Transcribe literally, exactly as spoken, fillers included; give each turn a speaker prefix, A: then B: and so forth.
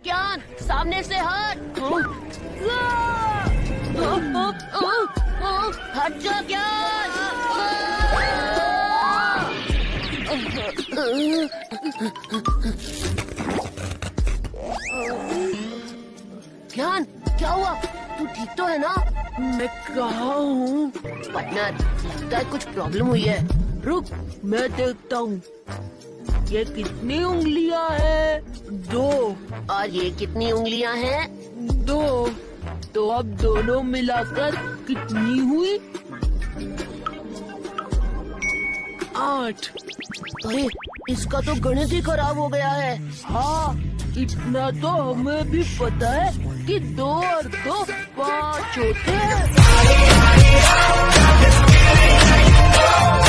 A: ज्ञान सामने से हट। हट जा ज्ञान। ज्ञान क्या हुआ? तू ठीक तो है ना?
B: मैं कहाँ हूँ?
A: बदनाथ, लगता है कुछ प्रॉब्लम हुई है।
B: रुक, मैं देखता हूँ। ये कितनी उंगलियाँ हैं? दो।
A: और ये कितनी उंगलियाँ हैं?
B: दो। तो अब दोनों मिलाकर कितनी हुई? आठ।
A: अरे इसका तो गणित ही खराब हो गया है।
B: हाँ, इतना तो हमें भी पता है कि दो और दो पाँच होते हैं।